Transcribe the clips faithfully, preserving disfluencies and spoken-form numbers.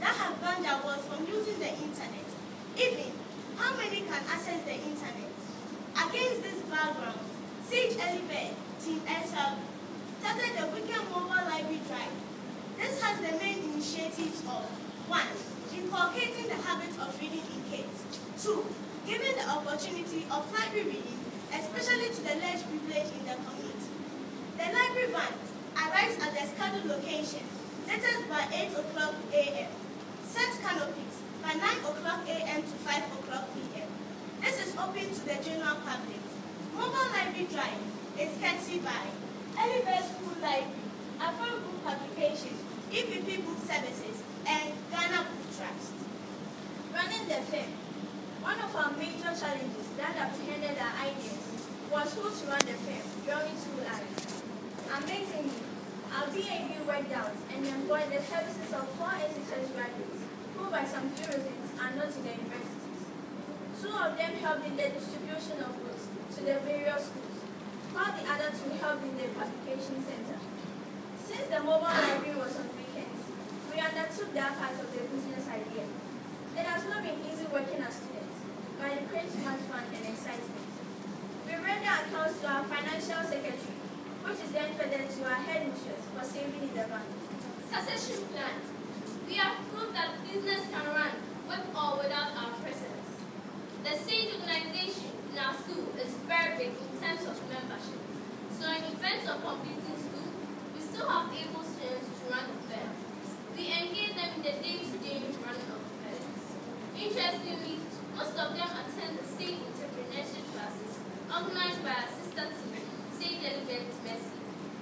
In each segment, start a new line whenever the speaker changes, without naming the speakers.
that have banned their words from using the internet. Even, how many can access the internet? Against this background, Sage Elibet, Team S L, started the Weekend Mobile Library Drive. This has the main initiatives of one. Inculcating the habit of reading in kids. two. Giving the opportunity of library reading, especially to the less privileged in the community. The library van arrives at the scheduled location, latest by eight o'clock a m Set canopies by nine o'clock a m to five o'clock p m This is open to the general public. Mobile Library Drive is courtesy by Elibet School Library, Afro Book Publications, E P P Book Services, and Ghana Book Trust.
Running the fair. One of our major challenges that apprehended our ideas was who to run the fair during two lives. Amazingly, our B A B worked out and employed the services of four S H S graduates who by some few reasons are not in the universities. Two of them helped in the distribution of books to the various schools, while the other two helped in the publication center. Since the mobile library was on weekends, we undertook that part of the business idea. It has not been easy working as students, but it creates much fun and excitement. We render accounts to our financial secretary, which is then fed to our headmistress for saving in the bank.
Succession plan. We have proved that business can run with or without our presence. The Sage organization in our school is very big in terms of membership. So in events of completing school, we still have able students to run the fair. We engage them in the day-to-day running of the fair. Interestingly, most of them attend the Sage entrepreneurship classes organized by our sister team, Sage Elibet Mercy.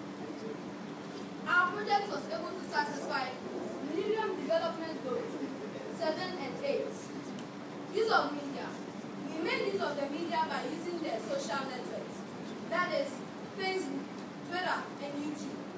Our project was able to satisfy Millennium Development Goals seven and eight. Use of media. We made use of the media by using their social networks, that is, Facebook, Twitter, and YouTube.